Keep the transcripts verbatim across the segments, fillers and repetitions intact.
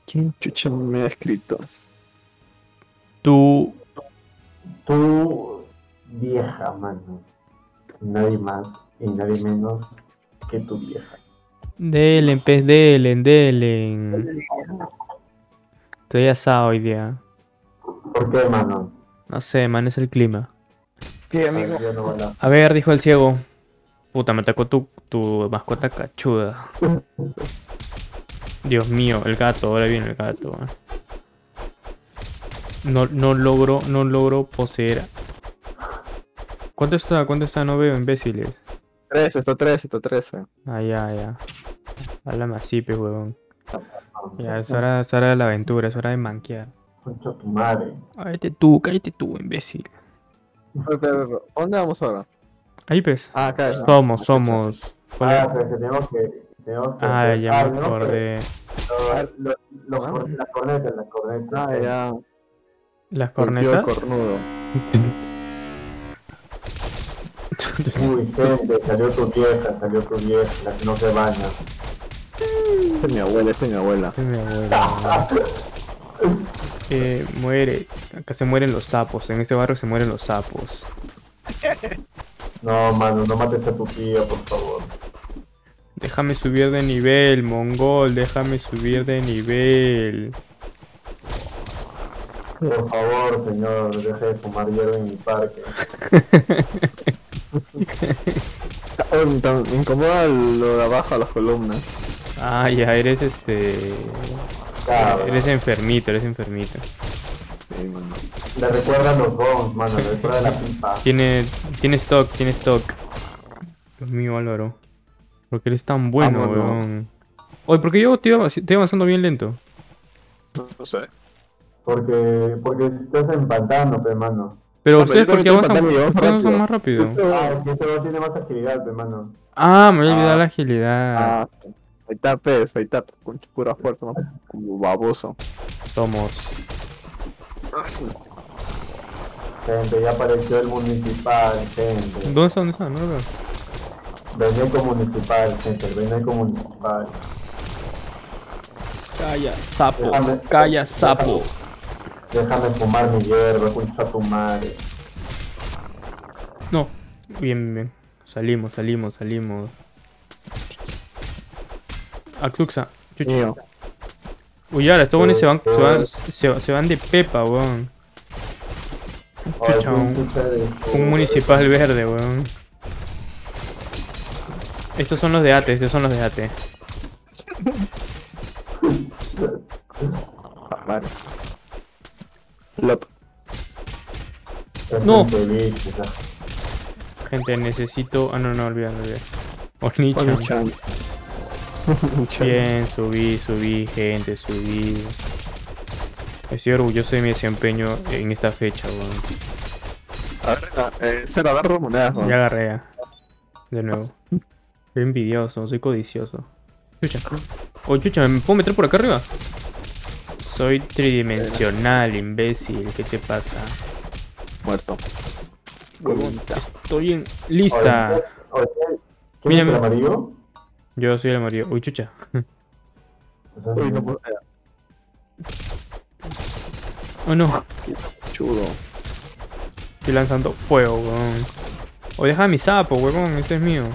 ¿Quién chucha me ha escrito? Tú. Tu vieja, mano. Nadie más y nadie menos que tu vieja. Delen, pez, delen, delen. Estoy asado hoy día. ¿Por qué, mano? No sé, man, es el clima. ¿Qué, Ay, amigo? yo no voy a- A ver, dijo el ciego. Puta, me atacó tu, tu mascota cachuda. Dios mío, el gato, ahora viene el gato. eh. No, no logro, no logro poseer. ¿Cuánto está? ¿Cuánto está? No veo, imbéciles. trece, está trece, está trece. Ah, ya, ya. Háblame así, pe, huevón. No, Ya, es hora, es hora de la aventura, es hora de manquear. concha tu madre. Cállate tú, cállate tú, imbécil. Espera, espera, espera. ¿Dónde vamos ahora? Ahí, pues. Ah, acá. Somos, Ah, somos. ¿Cuál Ah, es? pero que tenemos que. Tenemos que Ah, hacer- ya ah, me tenemos que- acordé. lo- lo- lo- Ah. cor- la corneta, la corneta. Ah, ya. ¿Las El tío cornetas? cornudo. Uy, gente, salió tu vieja, salió tu vieja, la que no se baña. Esa es mi abuela, esa es mi abuela. Es mi abuela. Eh, muere. Acá se mueren los sapos. En este barrio se mueren los sapos. No, mano, no mates a tu tía, por favor. Déjame subir de nivel, mongol. Déjame subir de nivel. Por favor, señor, deje de fumar hierba en mi parque. Oh, me ta- me incomoda lo de abajo a las columnas. Ah, ya eres este. Claro, Eres enfermito, eres enfermito. Sí, mano. le recuerdan los bones, mano, le recuerda la pipa. Tiene. Tiene stock, tiene stock. Dios mío, Álvaro. ¿Por qué eres tan bueno, Vámonos. weón? Oye, ¿por qué yo estoy, avanz- estoy avanzando bien lento? No sé. Porque, porque estás empantando, pe, mano. Pero No, ustedes, pero ¿por yo qué también avanzan, estoy por qué empantando y avanzan más rápido? Ah, es que este no tiene más agilidad, pe, mano. Ah, me voy a olvidar Ah. la agilidad. Ah, ahí está, pez, ahí está, con pura fuerza, ¿no? Como baboso. Somos. Gente, ya apareció el municipal, gente. ¿Dónde está? ¿Dónde está? No lo veo. Veneco municipal, gente, el Veneco municipal. Calla, sapo. Déjame- Calla, sapo. Déjame fumar mi hierba, concha tu madre. No. Bien, bien, bien. Salimos, salimos, salimos. Axuxa. Chucha. Mío. Uy, ahora estos buenos se van, se van, se, se van de pepa, weón. Ay, Chucha, un, chucha de esto. un municipal verde, weón. Estos son los de Ate, estos son los de Ate. Ah, vale. Lop. Es No. el ceviche, o sea. Gente, necesito... Ah, no, no, olvídalo, olvídalo. Onichan. Onichan. Onichan. Bien, subí, subí, gente, subí. Estoy orgulloso de mi desempeño en esta fecha, weón. A ver, ah, eh, se la agarro monedas, ¿no? Ya agarré ya. De nuevo. Soy envidioso, soy codicioso. Chucha. Oh, chucha, ¿me puedo meter por acá arriba? Soy tridimensional, imbécil. ¿Qué te pasa? Muerto. Huevonita. Estoy en lista. Oye, oye, ¿quién Mira, es el mira. amarillo? Yo soy el amarillo. Uy, chucha. Estás Uy, no en- puedo. eh, Oh, no. Chudo. Estoy lanzando fuego, weón. O deja mi sapo, weón. Este es mío.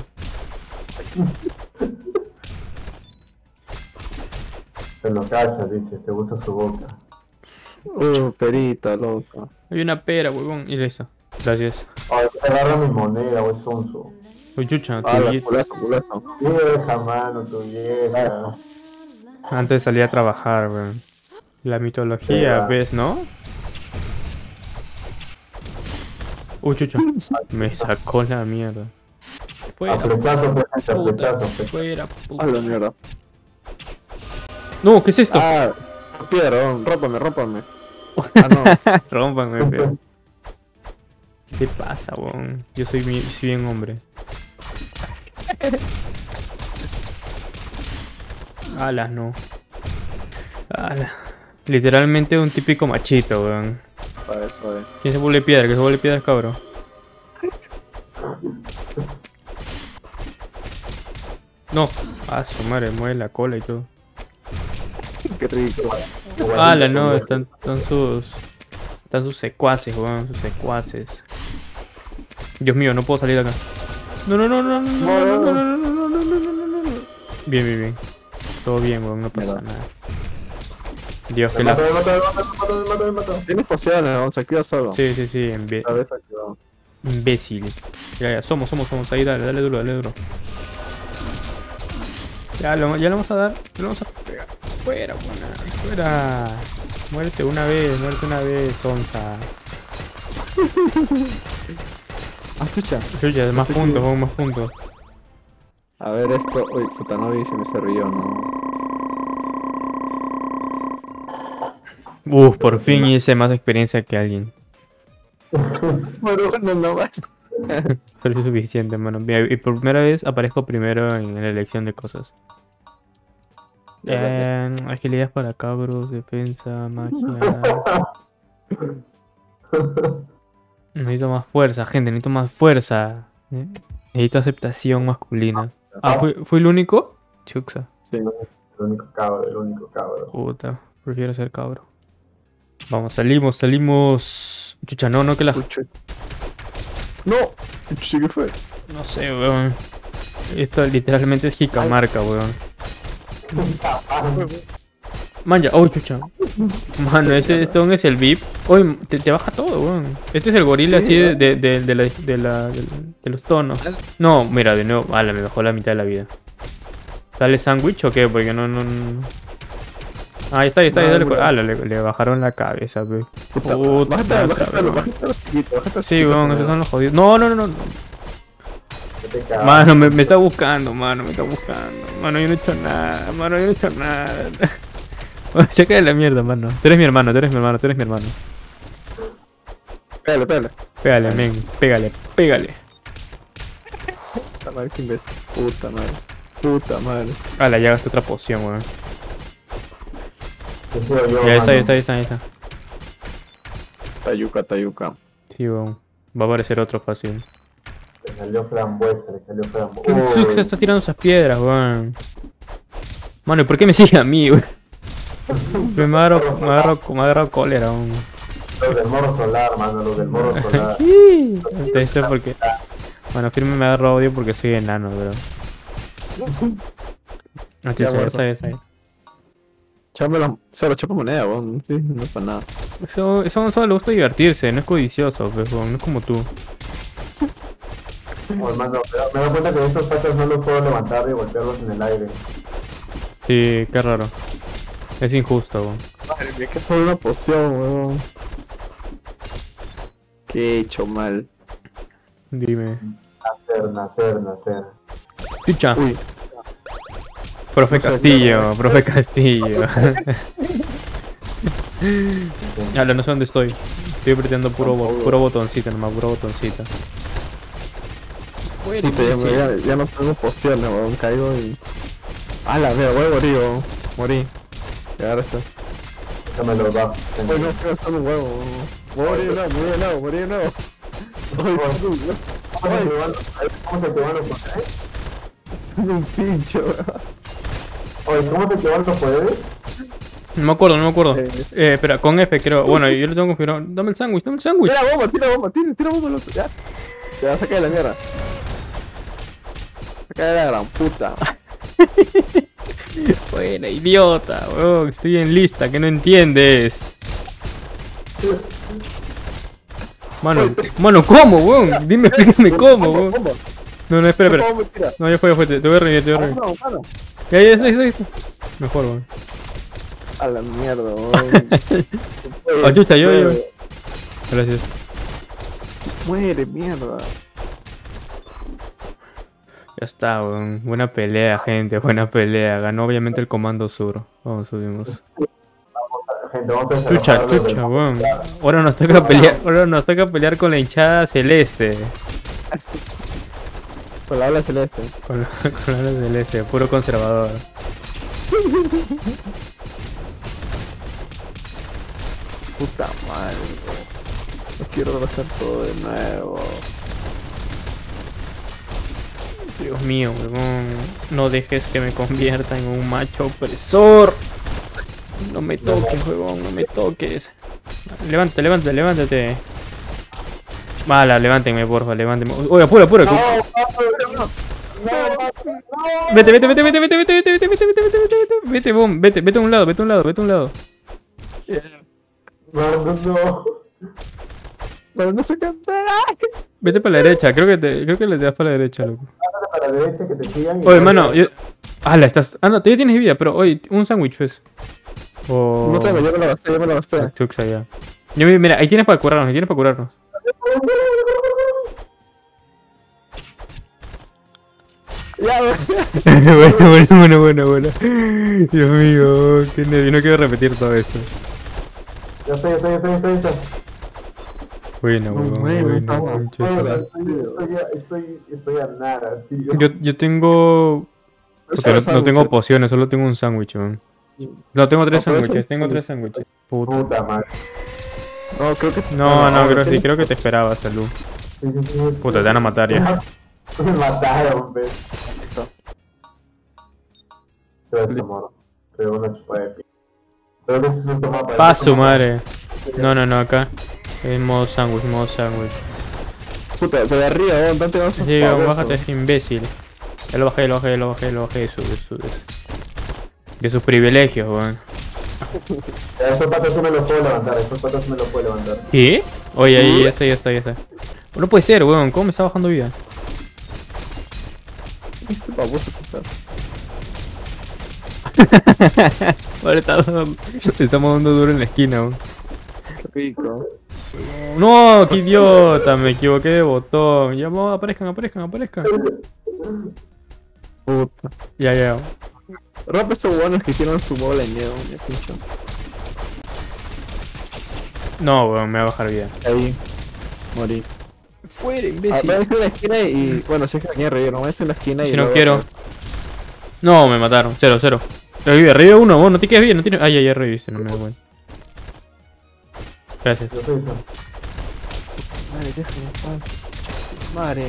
Te lo cachas, dices, te gusta su boca. Uh, perita, loco. Hay una pera, weón. Y listo. Gracias. Oye, agarra mi moneda, güey, sonso. Uy, chucha. Ah, tu la vie- culazo, culazo. Vieja, mano, tu vieja. Antes salí a trabajar, weón. La mitología, Ya. ¿ves, no? Uy, chucha. Me sacó la mierda. A Fuera, flechazo, pues, gente, a puta. flechazo. pues. Fuera, Ah, puta. la mierda. No, ¿qué es esto? Ah, piedra, rómpame, rómpame. Ah, no. Rómpanme, pero. ¿Qué te pasa, weón? Yo soy, mi- soy bien hombre. Alas, no. Alas. Literalmente un típico machito, weón. Para eso, eh. ¿Quién se vuelve piedra? ¿Que se vuelve piedra, cabrón? No. Ah, su madre, mueve la cola y todo. Ok. qué rico. ¡Hala, no! Están, están sus... Están sus secuaces, weón, sus secuaces. Dios mío, no puedo salir de acá. No, no, no, no, no, no, no, no, no, no, no, no, no, no, no. Bien, bien, bien. Todo bien, weón, no pasa nada. Dios, que Me la... mató, me mató, me mató, me mató, me mató, me mató. Tienes pociones, vamos, se activa solo. Sí, sí, sí, imbe- A ver, activado. imbécil. Ya, ya, somos, somos, somos. Ahí, dale, dale duro, dale duro. Ya, lo, ya le vamos a dar. Le vamos a pegar. Fuera, buena. Fuera. Muerte una vez, muerte una vez, onza. Ah, chucha. Chucha, más sé qué- puntos, vamos, más puntos. A ver esto. Uy, puta, no vi si me servía o no. Uf, por fin hice más experiencia que alguien. Bueno, no, no más. Pero es suficiente, mano. Mira, y por primera vez aparezco primero en la elección de cosas. Eh, agilidad para cabros, defensa, magia. Necesito más fuerza, gente, necesito más fuerza. ¿Eh? Necesito aceptación masculina. Ah, ¿fui, ¿fui el único? Chuxa. Sí, el único cabro, el único cabro. Puta, prefiero ser cabro. Vamos, salimos, salimos. Chucha, no, no que la... Chucha. No. Chucha, ¿qué fue? No sé, weón. Esto literalmente es jicamarca, weón. Man, ya, oh, chucha. Mano, este stone es el V I P. Oye, te, te baja todo, weón. Este es el gorila así de, de, de, de, la, de, la, de, de los tonos. No, mira, de nuevo. Ala, me bajó la mitad de la vida. ¿Sale sándwich o qué? Porque no, no, no. Ah, ahí está, ahí está, ahí dale. Ala, le, le bajaron la cabeza, pe. Puta, Bájate, bájate, weón. bájate los chiquitos, bájate los Sí, chiquitos weón, esos primero. son los jodidos. No, no, no, no. Este cabro. Mano, me, me está buscando, mano, me está buscando. Mano, yo no he hecho nada, mano, yo no he hecho nada. Se cae la mierda, mano. Tú eres mi hermano, tú eres mi hermano, tú eres mi hermano. Pégale, pégale. Pégale, men, pégale, pégale. Puta madre, qué imbécil. Puta madre. Puta madre. Ala, ya gasté otra poción, weón. Sí, sí, yo, Ya está, mano. ya está, ya está, ya está. Tayuca, tayuca. Sí, weón. Va a aparecer otro fácil. Le salió frambuesa, le salió frambuesa. ¿Qué se está tirando esas piedras, weón? Mano, ¿y por qué me sigue a mí, weón? Me agarro, me agarro, me agarro cólera, weón. Los del morro solar, mano, los del morro solar. Esto es porque... Bueno, firme me agarro odio porque soy enano, bro. Ah, chucha, bueno. esa es ahí. Chame la... Cero, chapa moneda, weón. Sí, no es para nada. Eso, eso solo le gusta divertirse, no es codicioso, pero no es como tú. Oh, hermano, me me doy cuenta que esos pachas no los puedo levantar y golpearlos en el aire. Sí, qué raro. Es injusto, weón. Madre mía, que fue una poción, weón. ¿Qué he hecho mal? Dime. Nacer, nacer, nacer. Chucha. Uy, Profe no sé, Castillo, profe Castillo. Ya, no sé dónde estoy. Estoy apretando puro, bo- puro botoncito nomás, puro botoncito. puta, ya, ya, ya no tengo pociones, weón. Caigo y... Ah, la veo, voy a morir, weón. Morí. Y ahora está. Déjame los da. Uy, no, quiero estar un huevo. Voy a morir de nuevo, morí de nuevo, morí de nuevo. Uy, ¿Cómo se te van ¿Cómo se te van los poderes? soy un pincho, weón. Oye, ¿cómo se te van los poderes? No me acuerdo, no me acuerdo. Eh. Eh, espera, con F creo. Bueno, yo lo tengo configurado. Dame el sándwich, dame el sándwich. Tira bomba, tira bomba, tira, tira bomba, loco. Ya. Te vas a caer de la mierda. Saca de la gran puta. Buena, idiota, weón. Estoy en lista, que no entiendes. Mano, mano, ¿cómo, weón? Dime, explícame cómo, weón. Bomba, No, no, espera, espera. bomba, tira. No, ya fue, ya fue. Te, te voy a reír, te voy a reír. Mano, mano. Ya, ya, está, ya está. Mejor, weón. A la mierda, weón. Ah, chucha, yo, yo. Gracias. Muere, mierda. Ya está, weón. Buena pelea, gente. Buena pelea. Ganó obviamente el Comando Sur. Vamos, subimos. Gente, vamos a Chucha, desalojar los chucha, del- weón. Ahora nos toca pelear. Ahora nos toca pelear con la hinchada celeste. Con la ola celeste. Con la, con la celeste, puro conservador. Puta madre, weón. No quiero hacer todo de nuevo. Dios mío, weón. No dejes que me convierta en un macho opresor. me toques, huevón, no me toques. Levántate, levántate, levántate. Mala, levántenme, porfa, levántenme. Oye, apura, apura. No, no, no. Vete, vete, vete, vete, vete, vete, vete, vete, vete, vete, vete, vete, vete, bom, vete, vete a un lado, vete a un lado, vete a un lado. No, no, no. Pero no se cantará. Vete para la derecha, creo que te, creo que le das para la derecha, loco. Para la derecha que te sigan. y- Oye, hermano, yo... Ah, la estás... Ah, no, todavía tienes vida, pero oye, un sándwich, pues. O... No tengo, yo me lo gasté, yo me lo gasté. Chuxa, ya. Yo, mira, ahí tienes para curarnos, ahí tienes para curarnos. Ya, güey. bueno, bueno, bueno, bueno, bueno. Dios mío, qué nervio, no quiero repetir todo esto. Ya sé, ya sé, ya sé, ya sé, ya sé. Bueno, No, bueno, bueno, bueno, estamos- concha Bueno, su- estoy, estoy, a- estoy, estoy a nada, tío. Yo, yo tengo... Porque no, no tengo Sándwiches. pociones, solo tengo un sándwich, man. No, tengo tres No, pero eso- sándwiches, tengo tres sándwiches. Puta. Puta madre. No, creo que. No, no, creo que sí, tienes- creo que te esperaba, salud. Sí, sí, sí. sí. Puta, te van a matar ya. Me mataron, ves. Gracias, amor. Pero una chupa de pico. Pero ¿qué es esto, mapa? Paso, madre. No, no, no, acá. En modo sándwich, modo sándwich. Puta, de arriba, weón, date más. Sí, bájate ese imbécil. Ya lo bajé, ya lo bajé, ya lo bajé, ya lo bajé de, su, de, su, de, su- de sus privilegios, weón. Esos patas sí me los puedo levantar, esos patas sí me los puedo levantar. ¿Qué? Oye, ahí, ya está, ya está, ya está. No puede ser, weón, ¿cómo me está bajando vida? Este baboso, puta. Vale, estamos, estamos dando duro en la esquina, weón. Rico. No, qué idiota, me equivoqué de botón. Ya, vamos, aparezcan, aparezcan, aparezcan. Puta. Ya, ya. Rap estos buenos que hicieron su bola en miedo, ya pincho. No, weón, me va a bajar vida. Ahí. Morí. Fuera, Ah, imbécil. voy a en la esquina y. Bueno, si es que aquí reír, no voy a en la esquina y. Si no luego- quiero. No, me mataron. Cero, cero. Revive, revive uno, vos no te quedes bien, no tienes. Ay, ay, ya reviviste, no me da cuenta. Gracias. Yo soy eso. Madre, déjame en paz. Madre.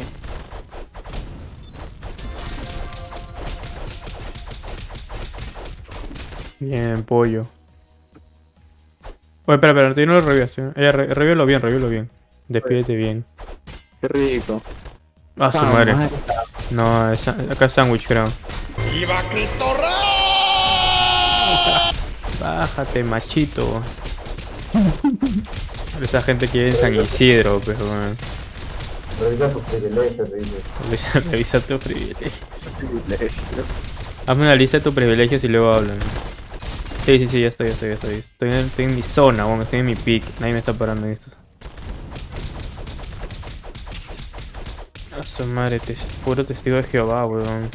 Bien, pollo. Oye, espera, espera, tú no lo revives. Ella, re revívelo bien, revívelo bien. Despídete bien. Qué rico. Ah, su Ah, madre. madre. No, es, acá es sándwich, creo. ¡Viva Cristo Rey! Bájate, machito. Esa gente que vive en San Isidro, pero bueno. Revisa tus privilegios, dices. Revisa, revisa tu privilegio. Hazme una lista de tus privilegios y luego hablan. Sí, sí, sí, ya estoy, ya estoy, ya estoy. Estoy en, estoy en mi zona, bueno, estoy en mi pick. Nadie me está parando en esto. A su madre, tes- puro testigo de Jehová, weón.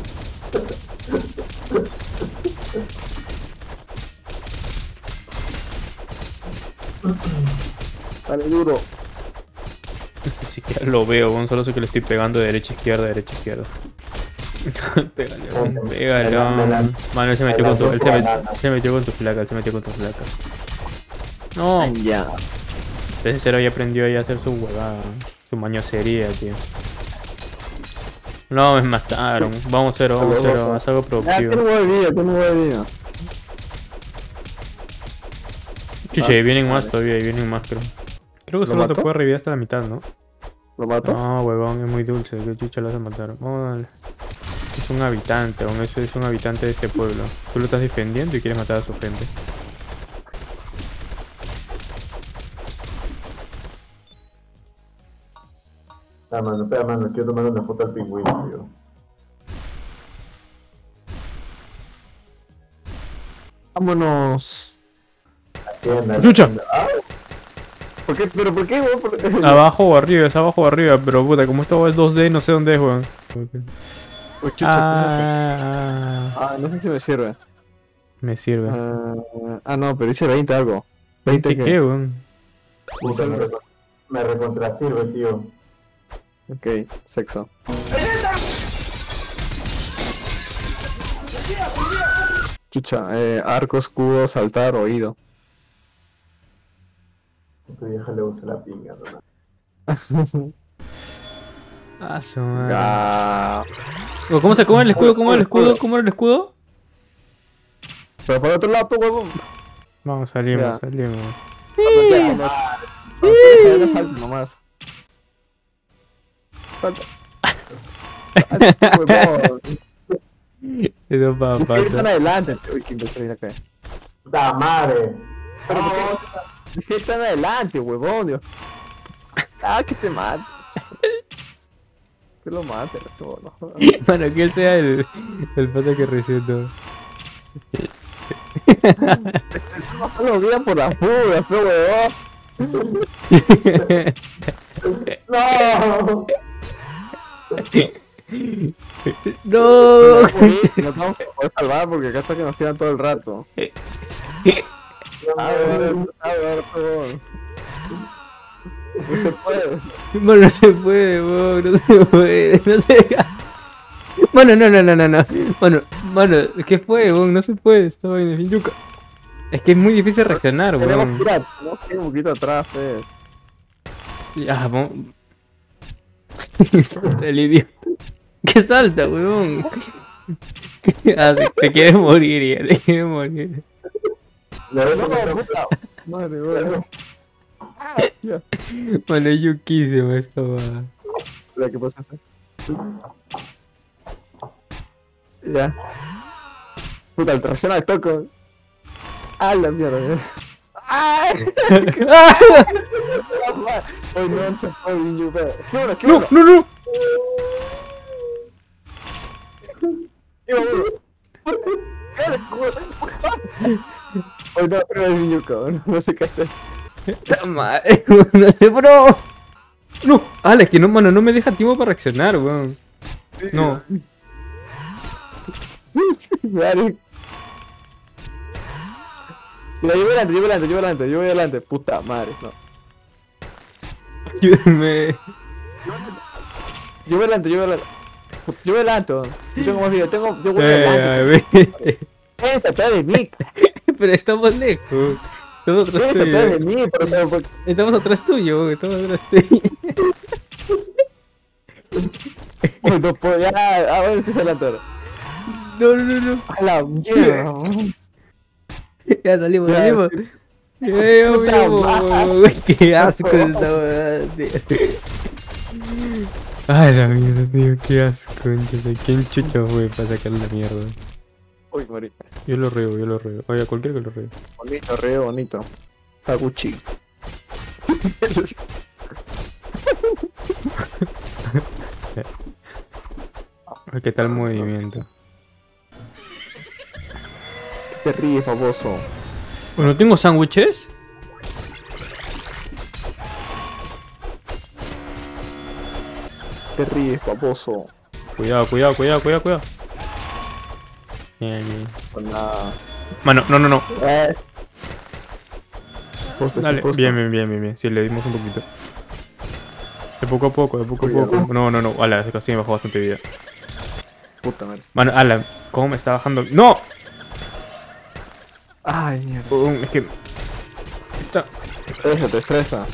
Dale duro. Ni siquiera lo veo, weón. Solo sé que le estoy pegando de derecha a izquierda, derecha a izquierda. Pégale, weón. Pégale, weón. Mano, él se metió con tu, él se metió, se metió con tu flaca, él se metió con tu flaca. No, Ya. desde cero ya aprendió ahí a hacer su huevada, su mañosería, tío. No, me mataron. Vamos cero, vamos cero, haz algo Ya, productivo. tiene un buen día, tiene un buen día. Chuche, vienen más todavía, y vienen más, creo. Creo que ¿Lo solo te mató? puede revivir hasta la mitad, ¿no? ¿Lo mato? No, huevón, es muy dulce, que chucha lo vas a matar. Vamos a darle. Es un habitante, aún eso es un habitante de este pueblo. Tú lo estás defendiendo y quieres matar a su gente. Ah, mano, espera, mano, quiero tomar una foto al pingüino, tío. Vámonos. Hacienda, ¡Chucha! hacienda. Ah, ¿Por qué? ¿Pero por qué, weón? ¿Por qué? Abajo o arriba, es abajo o arriba, pero puta, como esto es dos D, no sé dónde es, weón. Uy, chucha, Ah, Ah, no sé si me sirve. me sirve. Ah, ah, no, pero dice veinte algo. veinte ¿Qué qué, weón? puta, me, recon- me recontrasirve, tío. Ok, sexo. Chucha, eh, arco, escudo, saltar, oído. Tu vieja le usa la pinga, ¿no? Ah, su madre. Ah, Oh, ¿Cómo se come el escudo? ¿Cómo era el escudo? ¿Cómo era el escudo? pero por otro lado, huevón. Vamos, salimos, Ya. salimos. Ya, no. No, ese era salto nomás. Salta. Salta, huevón. Eso para Es que están pata. adelante. Uy, qué imbécil acá. ¡Da madre! Pero ¿por qué? Es que están adelante, huevón. Dios. Ah, que te mate. Que lo mate, eso, no. Bueno, que él sea el, el pata que recién No lo guía por la fuga, pero huevón. ¡No! No. Nos vamos a poder salvar porque acá está que nos tiran todo el rato. A ver, a ver, huevón. No se puede. Bueno, no se puede, weón, no se puede, no se... Mano, no, no, no, no, no. Mano, mano, ¿qué fue, weón? No se puede, está bien, fin, yuca. Es que es muy difícil reaccionar, Tenemos weón. que ir a- tenemos que ir un poquito atrás, eh. Ya, vamos. Salta el idiota. ¿Qué salta, weón? Ah, sí, te quieres morir, ya, te quieres morir. Le doy No, como- puta. Madre, weón. Ah, ya. Mano, es yuquísimo esta va. Espera, ¿qué pasa? Ya. Puta, el tracción al toco. Ah, la mierda. mierda. ¡Ah! Hoy no se puede, niño, pero. ¡Qué bueno, qué No, bueno! no, no. ¡Qué bueno! Hoy no, pero es niño, cabrón. No sé qué hacer. Está mal, no sé, bro. No, Alex, que no, mano, no me deja tiempo para reaccionar, weón. No. Dale. Mira, yo voy adelante, yo voy adelante, yo voy adelante, yo voy adelante. Puta madre, no. Ayúdenme. Yo voy adelante, yo voy adelante. Yo voy adelante, weón. Yo tengo más vida, tengo. Yo voy Eh, adelante. ay, ve. Esta atrás de mí. Pero estamos lejos. Estamos atrás Esta atrás de tuyo. mí, pero, pero, pero- Estamos atrás tuyo, weón, estamos atrás tuyo. Uy, no puedo, ya. Ah, bueno, estoy adelante ahora. No, no, no. A la mierda, weón. Ya salimos, Ya. salimos. Eh, Puta amigo, madre. qué asco esta weá, tío. Ay, la mierda, tío, qué asco. Yo sé quién chucha fue para sacar la mierda. Uy, morí. Yo lo reo, yo lo reo. Oye, cualquiera que lo reo. Bonito, re bonito. Taguchi. Ay, ¿qué tal movimiento? ¿Qué te ríes, baboso? Bueno, ¿tengo sándwiches? ¿Qué te ríes, baboso? Cuidado, cuidado, cuidado, cuidado, cuidado. Bien, bien. Con nada. Mano, no, no, no. Eh. Poste, Dale, poste. bien, bien, bien, bien, bien. Sí, le dimos un poquito. De poco a poco, de poco a Cuidado. poco. No, no, no. Ala, ese casi me bajó bastante vida. Puta madre. Mano, ala, ¿cómo me está bajando? ¡No! Ay, mierda. Um, es que... Está... Estresa, te estresa.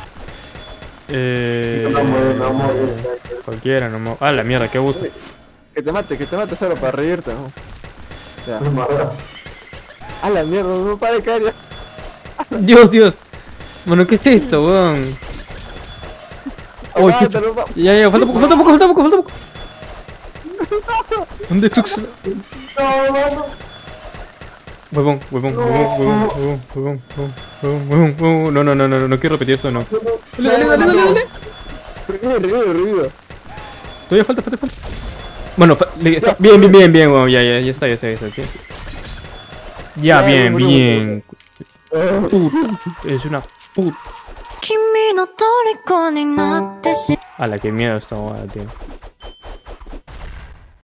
Eh... No muere, no muere. Cualquiera, no me... Ah, la mierda, qué abuso. Que te mate, que te mate solo para reírte, ¿no? Ya. No muere. A la mierda, no para de caer ya. Dios, Dios. Mano, ¿qué es esto, weón? Oh, chucha. Aguántalo, va- Ya, ya, falta poco, falta poco, falta poco, falta poco. ¿Dónde estás? No, no, Huevón, huevón, huevón, huevón, huevón, huevón, huevón, huevón, huevón, huevón. No, no, no, no, no, no quiero repetir esto, no. Dale, dale, dale, dale, dale. Revive, revive, revive. Todavía falta, falta, falta. Bueno, fa- le- está- bien, bien, bien, bien, weón, ya, ya, ya está, ya está, ya está. Ya, Ya, bien, bueno, bien. Ah, Puta, es una puta. 君の虜になってし A la que miedo esta boda, tío.